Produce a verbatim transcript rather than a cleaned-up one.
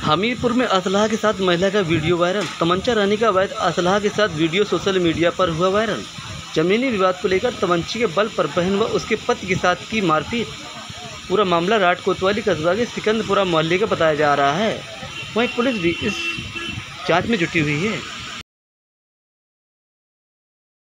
हमीरपुर में असलाह के साथ महिला का वीडियो वायरल। तमंचा रहने का अवैध असलाह के साथ वीडियो सोशल मीडिया पर हुआ वायरल। जमीनी विवाद को लेकर तमंचे के बल पर बहन व उसके पति के साथ की मारपीट। पूरा मामला राट कोतवाली कस्बा के सिकंदपुरा मोहल्ले का बताया जा रहा है। वहीं पुलिस भी इस जांच में जुटी हुई है।